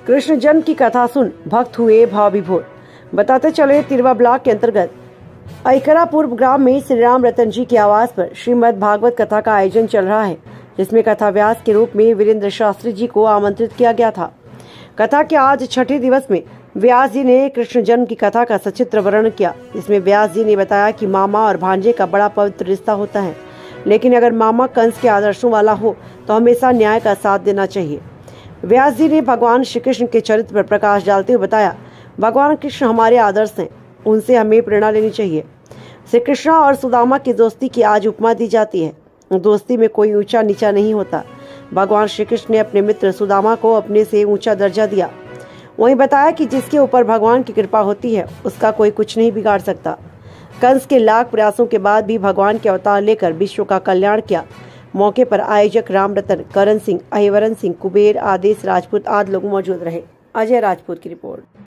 कृष्ण जन्म की कथा सुन भक्त हुए भाव विभोर। बताते चले तिरवा ब्लॉक के अंतर्गत ऐकरापुर ग्राम में श्री राम रतन जी के आवास पर श्रीमद् भागवत कथा का आयोजन चल रहा है, जिसमें कथा व्यास के रूप में वीरेंद्र शास्त्री जी को आमंत्रित किया गया था। कथा के आज छठे दिवस में व्यास जी ने कृष्ण जन्म की कथा का सचित्र वर्णन किया। इसमें व्यास जी ने बताया कि मामा और भांजे का बड़ा पवित्र रिश्ता होता है, लेकिन अगर मामा कंस के आदर्शों वाला हो तो हमेशा न्याय का साथ देना चाहिए। व्यास जी ने भगवान श्री कृष्ण के चरित्र पर प्रकाश डालते हुए बताया, भगवान कृष्ण हमारे आदर्श हैं, उनसे हमें प्रेरणा लेनी चाहिए। श्री कृष्ण और सुदामा की दोस्ती की आज उपमा दी जाती है। दोस्ती में कोई ऊंचा नीचा नहीं होता। भगवान श्री कृष्ण ने अपने मित्र सुदामा को अपने से ऊंचा दर्जा दिया। वहीं बताया कि जिसके ऊपर भगवान की कृपा होती है उसका कोई कुछ नहीं बिगाड़ सकता। कंस के लाख प्रयासों के बाद भी भगवान के अवतार लेकर विश्व का कल्याण किया। मौके पर आयोजक राम रतन, करण सिंह, अहिवरन सिंह, कुबेर, आदेश राजपूत आदि लोग मौजूद रहे। अजय राजपूत की रिपोर्ट।